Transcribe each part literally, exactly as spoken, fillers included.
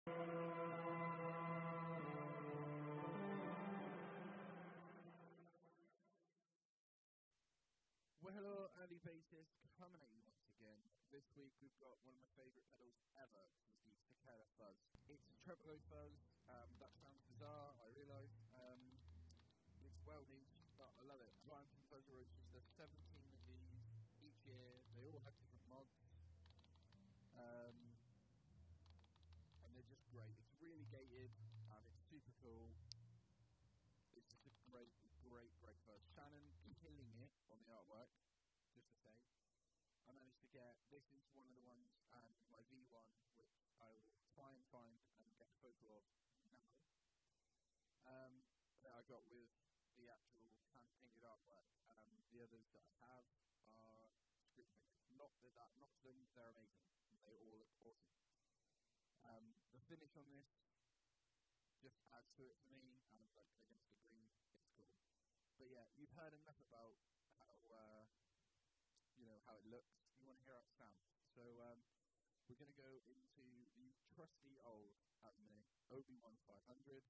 Well, hello, early basis, coming at you once again. This week we've got one of my favourite pedals ever, which is the Cicada Fuzz. It's a treble fuzz. Um, that sounds bizarre, I realise. Um, it's well niche, but I love it. I'm from Fuzzrocious. There's seventeen of these each year. They all have different mods. Um, and they're just great. It's really gated, and it's super cool. It's just a great, great, great fuzz. Shannon killing it on the artwork, just to say. I managed to get, this is one of the ones, and my V one, which I will try and find and get a photo of now, um, that I got with the actual hand-painted artwork. Um, the others that I have are script figures. Not that that knocks them, they're amazing. They all look awesome. Um, the finish on this just adds to it for me, and like against the green, it's cool. But yeah, you've heard enough about how, uh, you know, how it looks. You want to hear how it sounds. So um, we're going to go into the trusty old, at the minute, O B one five hundred,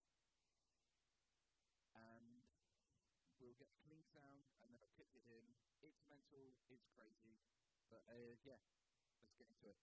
and we'll get a clean sound, and then I'll kick it in. It's mental, it's crazy, but uh, yeah, let's get into it.